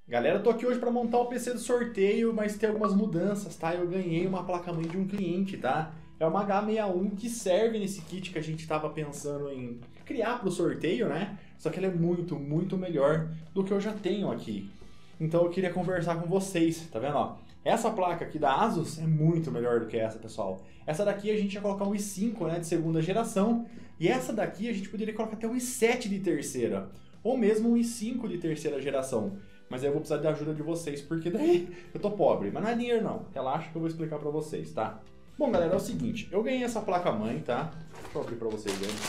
Galera, tô aqui hoje para montar o PC do sorteio, mas tem algumas mudanças, tá? Eu ganhei uma placa-mãe de um cliente, tá? É uma H61 que serve nesse kit que a gente tava pensando em criar para o sorteio, né? Só que ela é muito melhor do que eu já tenho aqui. Então eu queria conversar com vocês, tá vendo? Ó, essa placa aqui da Asus é muito melhor do que essa, pessoal. Essa daqui a gente ia colocar um i5, né, de segunda geração, e essa daqui a gente poderia colocar até um i7 de terceira, ou mesmo um i5 de terceira geração. Mas aí eu vou precisar da ajuda de vocês, porque daí eu tô pobre. Mas não é dinheiro não, relaxa que eu vou explicar pra vocês, tá? Bom, galera, é o seguinte, eu ganhei essa placa-mãe, tá? Deixa eu abrir pra vocês verem.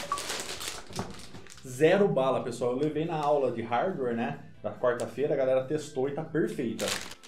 Zero bala, pessoal. Eu levei na aula de hardware, né? Da quarta-feira, a galera testou e tá perfeita.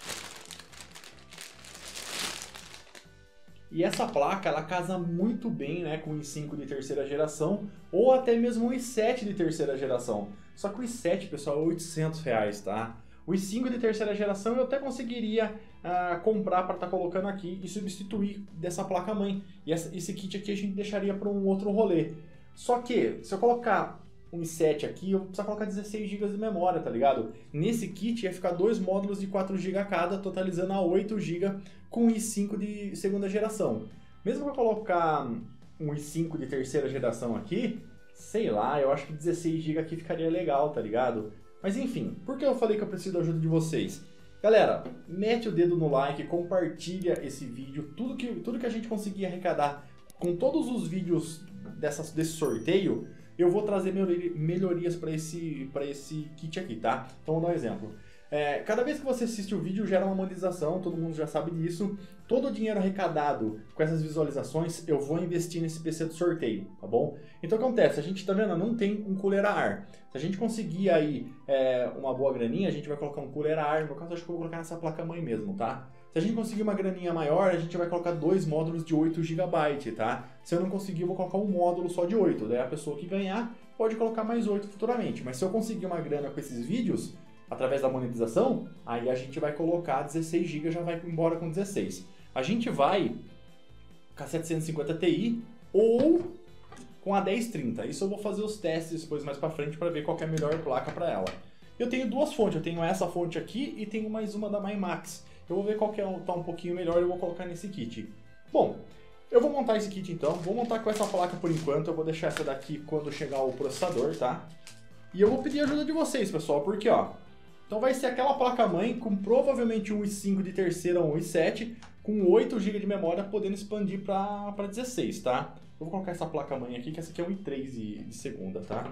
E essa placa, ela casa muito bem, né, com o i5 de terceira geração, ou até mesmo o i7 de terceira geração. Só que o i7, pessoal, é R$800, tá? O i5 de terceira geração eu até conseguiria comprar para estar colocando aqui e substituir dessa placa-mãe. E esse kit aqui a gente deixaria para um outro rolê. Só que, se eu colocar um i7 aqui, eu vou precisar colocar 16 GB de memória, tá ligado? Nesse kit ia ficar dois módulos de 4 GB cada, totalizando a 8 GB com i5 de segunda geração. Mesmo que eu colocar um i5 de terceira geração aqui, sei lá, eu acho que 16 GB aqui ficaria legal, tá ligado? Mas enfim, por que eu falei que eu preciso da ajuda de vocês? Galera, mete o dedo no like, compartilha esse vídeo, tudo que a gente conseguir arrecadar com todos os vídeos desse sorteio, eu vou trazer melhorias para esse kit aqui, tá? Então vou dar um exemplo. Cada vez que você assiste o vídeo gera uma monetização, todo mundo já sabe disso. Todo o dinheiro arrecadado com essas visualizações eu vou investir nesse PC do sorteio, tá bom? Então o que acontece? A gente tá vendo, não tem um cooler a ar. Se a gente conseguir aí uma boa graninha, a gente vai colocar um cooler a ar. No meu caso, acho que eu vou colocar nessa placa-mãe mesmo, tá? Se a gente conseguir uma graninha maior, a gente vai colocar dois módulos de 8 GB, tá? Se eu não conseguir, eu vou colocar um módulo só de 8. Daí a pessoa que ganhar pode colocar mais 8 futuramente. Mas se eu conseguir uma grana com esses vídeos, através da monetização, aí a gente vai colocar 16 GB, já vai embora com 16. A gente vai com a 750 Ti ou com a 1030. Isso eu vou fazer os testes depois mais pra frente para ver qual que é a melhor placa para ela. Eu tenho duas fontes, eu tenho essa fonte aqui e tenho mais uma da MyMax. Eu vou ver qual que tá um pouquinho melhor e eu vou colocar nesse kit. Bom, eu vou montar esse kit então, vou montar com essa placa por enquanto, eu vou deixar essa daqui quando chegar o processador, tá? E eu vou pedir ajuda de vocês, pessoal, porque ó, então vai ser aquela placa-mãe com provavelmente um i5 de terceira ou um i7, com 8 GB de memória, podendo expandir para 16, tá? Eu vou colocar essa placa-mãe aqui, que essa aqui é um i3 de segunda, tá?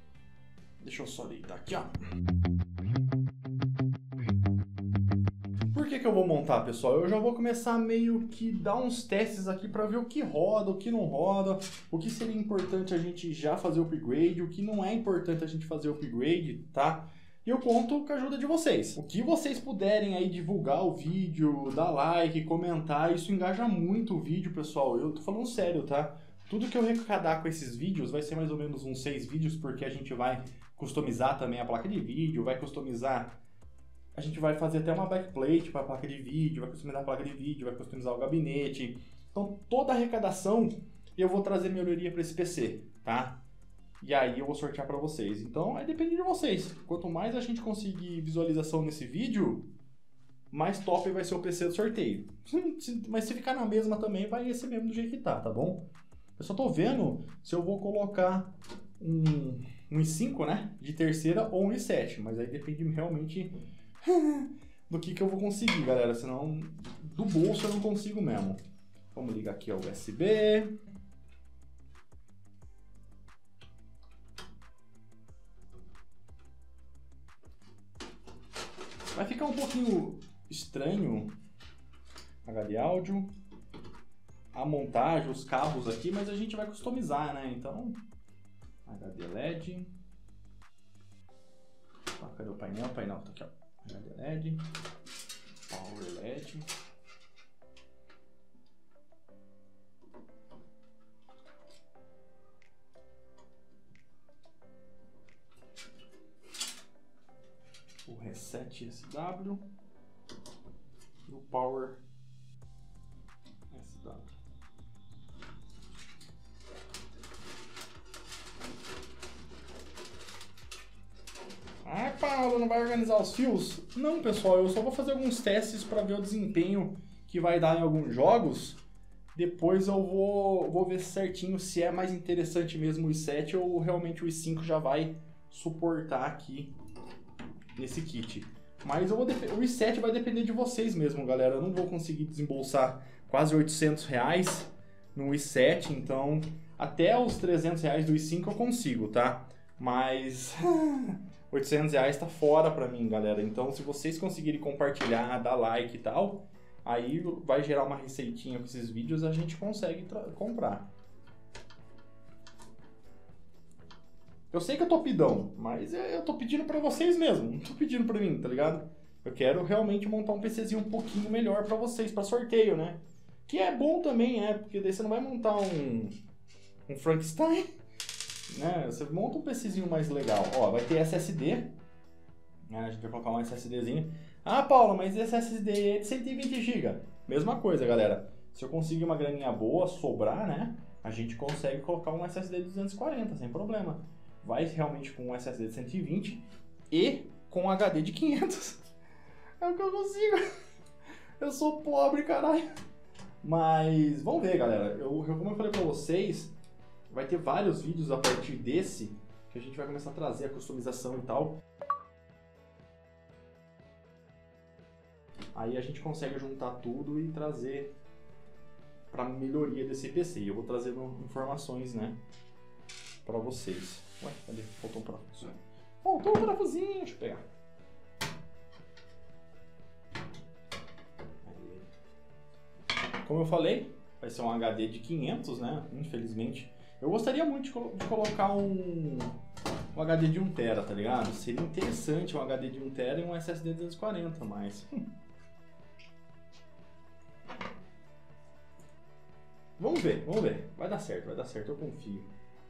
Deixa eu só deitar aqui, ó. Por que eu vou montar, pessoal? Eu já vou começar meio que dar uns testes aqui para ver o que roda, o que não roda, o que seria importante a gente já fazer o upgrade, o que não é importante a gente fazer o upgrade, tá? E eu conto com a ajuda de vocês. O que vocês puderem aí divulgar o vídeo, dar like, comentar, isso engaja muito o vídeo, pessoal. Eu tô falando sério, tá? Tudo que eu arrecadar com esses vídeos vai ser mais ou menos uns 6 vídeos, porque a gente vai customizar também a placa de vídeo, vai customizar... A gente vai fazer até uma backplate para a placa de vídeo, vai customizar a placa de vídeo, vai customizar o gabinete. Então toda a arrecadação eu vou trazer melhoria para esse PC, tá? E aí eu vou sortear para vocês. Então aí depende de vocês. Quanto mais a gente conseguir visualização nesse vídeo, mais top vai ser o PC do sorteio. Mas se ficar na mesma também, vai ser mesmo do jeito que tá bom? Eu só tô vendo se eu vou colocar um i5, né, de terceira ou um i7. Mas aí depende realmente do que eu vou conseguir, galera. Senão do bolso eu não consigo mesmo. Vamos ligar aqui ao USB. Vai ficar um pouquinho estranho HD áudio, a montagem, os cabos aqui, mas a gente vai customizar, né? Então, HD LED. Ah, cadê o painel? O painel tá aqui, ó. HD LED, Power LED. O Reset SW e o Power SW. Epa! Paulo, não vai organizar os fios? Não, pessoal, eu só vou fazer alguns testes para ver o desempenho que vai dar em alguns jogos. Depois eu vou ver certinho se é mais interessante mesmo o i7 ou realmente o i5 já vai suportar aqui nesse kit. Mas o i7 vai depender de vocês mesmo, galera. Eu não vou conseguir desembolsar quase R$800 no i7, então até os R$300 do i5 eu consigo, tá? Mas R$800 tá fora pra mim, galera. Então se vocês conseguirem compartilhar, dar like e tal, aí vai gerar uma receitinha com esses vídeos, a gente consegue comprar. Eu sei que eu tô pidão, mas eu tô pedindo pra vocês mesmo, não tô pedindo pra mim, tá ligado? Eu quero realmente montar um PCzinho um pouquinho melhor pra vocês, pra sorteio, né? Que é bom também, porque daí você não vai montar um Frankenstein, né? Você monta um PCzinho mais legal. Ó, vai ter SSD, né? A gente vai colocar um SSDzinho. Ah, Paulo, mas esse SSD é de 120 GB. Mesma coisa, galera. Se eu conseguir uma graninha boa, sobrar, né? A gente consegue colocar um SSD de 240, sem problema. Vai realmente com um SSD de 120 e com HD de 500. É o que eu consigo. Eu sou pobre, caralho. Mas vamos ver, galera. Como eu falei pra vocês, vai ter vários vídeos a partir desse que a gente vai começar a trazer a customização e tal. Aí a gente consegue juntar tudo e trazer para melhoria desse PC. E eu vou trazendo informações, né, para vocês. Ué, cadê? Faltou um parafuso. Faltou um parafusinho, deixa eu pegar. Aí. Como eu falei, vai ser um HD de 500, né, infelizmente. Eu gostaria muito de colocar um HD de 1TB, tá ligado? Seria interessante um HD de 1TB e um SSD de 240, mas... Vamos ver. Vai dar certo, eu confio.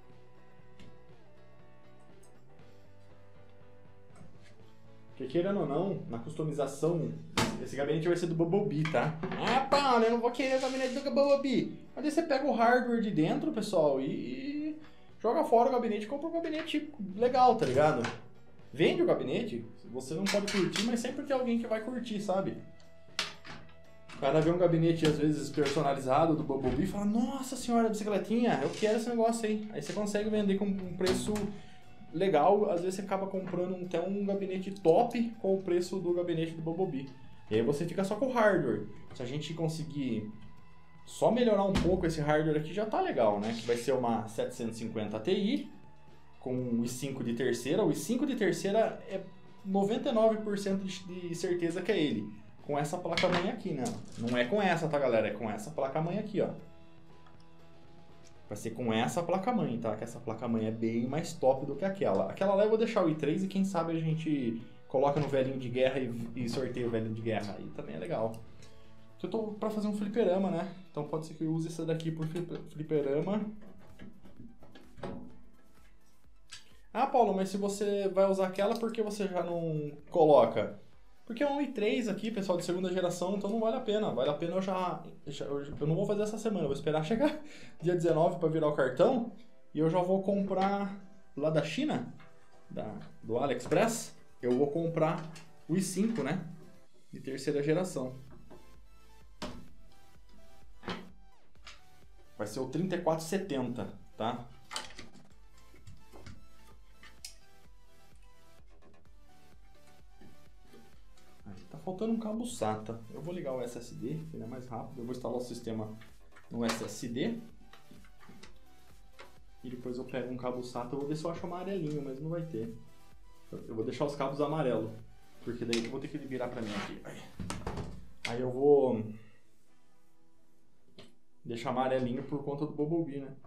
Porque querendo ou não, na customização, esse gabinete vai ser do Bumblebee, tá? Ah, Paulo, eu não vou querer o gabinete do Bumblebee. Mas aí você pega o hardware de dentro, pessoal, e joga fora o gabinete e compra um gabinete legal, tá ligado? Vende o gabinete, você não pode curtir, mas sempre tem alguém que vai curtir, sabe? O cara vê um gabinete, às vezes, personalizado do Bumblebee e fala: nossa senhora, bicicletinha, eu quero esse negócio aí. Aí você consegue vender com um preço legal, às vezes você acaba comprando até um gabinete top com o preço do gabinete do Bumblebee. E aí você fica só com o hardware. Se a gente conseguir só melhorar um pouco esse hardware aqui, já tá legal, né? Que vai ser uma 750 Ti com o i5 de terceira. O i5 de terceira é 99% de certeza que é ele. Com essa placa-mãe aqui, né? Não é com essa, tá, galera? É com essa placa-mãe aqui, ó. Vai ser com essa placa-mãe, tá? Que essa placa-mãe é bem mais top do que aquela. Aquela lá eu vou deixar o i3 e quem sabe a gente coloca no velhinho de guerra e sorteia o velhinho de guerra. Aí também é legal. Eu tô pra fazer um fliperama, né? Então pode ser que eu use essa daqui por fliperama. Ah, Paulo, mas se você vai usar aquela, por que você já não coloca? Porque é um i3 aqui, pessoal, de segunda geração, então não vale a pena. Vale a pena eu não vou fazer essa semana, eu vou esperar chegar dia 19 para virar o cartão. E eu já vou comprar lá da China, do AliExpress, eu vou comprar o i5, né? De terceira geração. Vai ser o 3470, tá? Faltando um cabo SATA. Eu vou ligar o SSD, que ele é mais rápido. Eu vou instalar o sistema no SSD. E depois eu pego um cabo SATA. Eu vou ver se eu acho amarelinho, mas não vai ter. Eu vou deixar os cabos amarelos. Porque daí eu vou ter que virar pra mim aqui. Aí eu vou deixar amarelinho por conta do Bumblebee, né?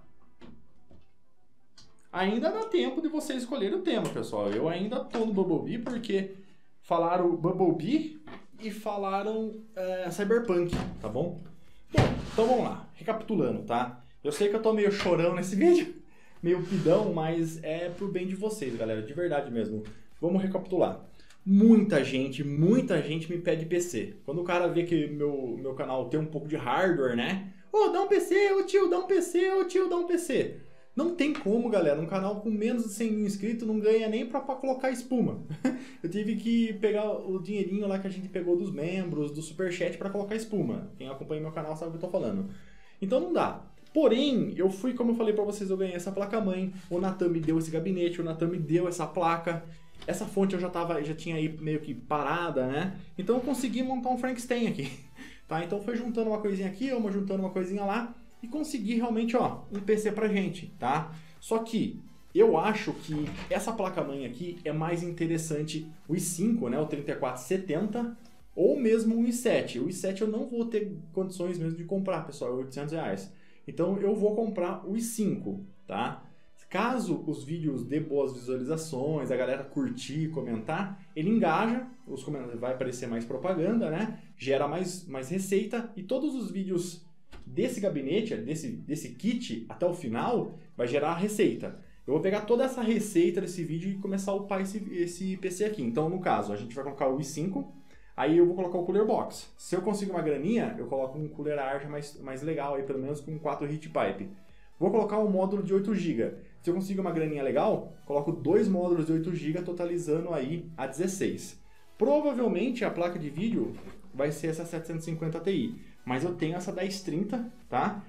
Ainda dá tempo de vocês escolherem o tema, pessoal. Eu ainda tô no Bumblebee porque falaram Bumblebee e falaram Cyberpunk, tá bom? Bom, então vamos lá, recapitulando, tá? Eu sei que eu tô meio chorão nesse vídeo, meio pidão, mas é pro bem de vocês, galera, de verdade mesmo. Vamos recapitular. Muita gente me pede PC. Quando o cara vê que meu canal tem um pouco de hardware, né? Ô, dá um PC, ô tio, dá um PC, ô tio, dá um PC. Não tem como, galera, um canal com menos de 100 mil inscritos não ganha nem pra colocar espuma. Eu tive que pegar o dinheirinho lá que a gente pegou dos membros, do Superchat pra colocar espuma. Quem acompanha meu canal sabe o que eu tô falando. Então não dá. Porém, eu fui, como eu falei pra vocês, eu ganhei essa placa-mãe, o Natan me deu esse gabinete, o Natan me deu essa placa, essa fonte eu já tinha aí meio que parada, né? Então eu consegui montar um Frankenstein aqui, tá? Então foi juntando uma coisinha aqui, juntando uma coisinha lá, e consegui realmente, ó, um PC pra gente, tá? Só que eu acho que essa placa-mãe aqui é mais interessante o i5, né? O 3470, ou mesmo o i7. O i7 eu não vou ter condições mesmo de comprar, pessoal, é R$800. Então eu vou comprar o i5, tá? Caso os vídeos dê boas visualizações, a galera curtir, comentar, ele engaja, vai aparecer mais propaganda, né? Gera mais receita e todos os vídeos desse gabinete, desse kit até o final, vai gerar receita. Eu vou pegar toda essa receita desse vídeo e começar a upar esse PC aqui. Então, no caso, a gente vai colocar o i5, aí eu vou colocar o Cooler Box. Se eu conseguir uma graninha, eu coloco um Cooler Arja mais legal, aí, pelo menos com 4 heat pipe. Vou colocar um módulo de 8 GB. Se eu conseguir uma graninha legal, coloco 2 módulos de 8 GB, totalizando aí a 16. Provavelmente a placa de vídeo vai ser essa 750 Ti, mas eu tenho essa 1030, tá?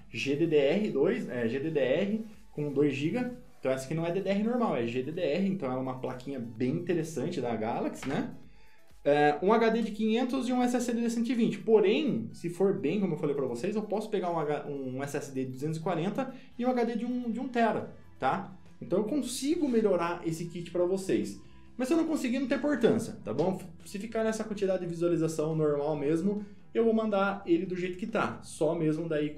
GDDR com 2 GB. Então essa aqui não é DDR normal, é GDDR, então é uma plaquinha bem interessante da Galaxy, né? Um HD de 500 e um SSD de 120. Porém, se for bem, como eu falei para vocês, eu posso pegar um SSD de 240 e um HD de 1 TB, tá? Então eu consigo melhorar esse kit para vocês. Mas se eu não conseguir, não tem importância, tá bom? Se ficar nessa quantidade de visualização normal mesmo, eu vou mandar ele do jeito que tá. Só mesmo daí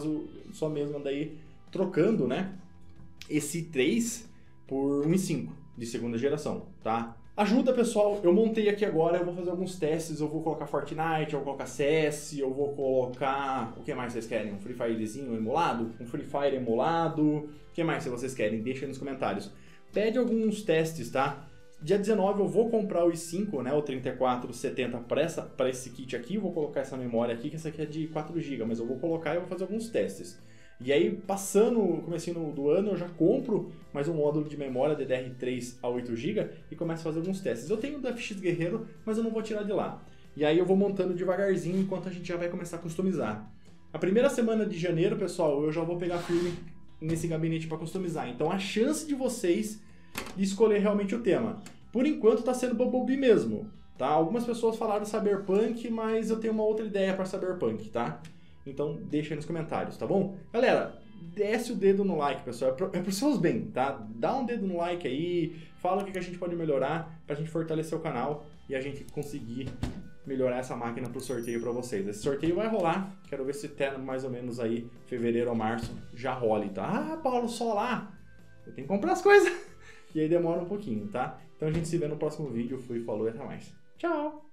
trocando, né? Esse 3 por um i5 de segunda geração, tá? Ajuda, pessoal, eu montei aqui agora, eu vou fazer alguns testes, eu vou colocar Fortnite, eu vou colocar CS, eu vou colocar... O que mais vocês querem? Um Free Firezinho emulado? Um Free Fire emulado? O que mais vocês querem? Deixa aí nos comentários. Pede alguns testes, tá? Dia 19 eu vou comprar o i5, né, o 3470 para esse kit aqui, vou colocar essa memória aqui, que essa aqui é de 4 GB, mas eu vou colocar e vou fazer alguns testes. E aí, passando o comecinho do ano, eu já compro mais um módulo de memória DDR3 a 8 GB e começo a fazer alguns testes. Eu tenho o do FX Guerreiro, mas eu não vou tirar de lá. E aí eu vou montando devagarzinho enquanto a gente já vai começar a customizar. A primeira semana de janeiro, pessoal, eu já vou pegar firme nesse gabinete para customizar. Então a chance de vocês de escolher realmente o tema. Por enquanto está sendo Bumblebee mesmo, tá? Algumas pessoas falaram Cyberpunk, mas eu tenho uma outra ideia para Cyberpunk, tá? Então deixa aí nos comentários, tá bom? Galera, desce o dedo no like, pessoal, é pros seus bem, tá? Dá um dedo no like aí, fala o que a gente pode melhorar pra gente fortalecer o canal e a gente conseguir melhorar essa máquina pro sorteio pra vocês. Esse sorteio vai rolar, quero ver se até mais ou menos aí, fevereiro ou março, já role, tá? Ah, Paulo, só lá! Eu tenho que comprar as coisas! E aí demora um pouquinho, tá? Então a gente se vê no próximo vídeo, fui, falou e até mais. Tchau!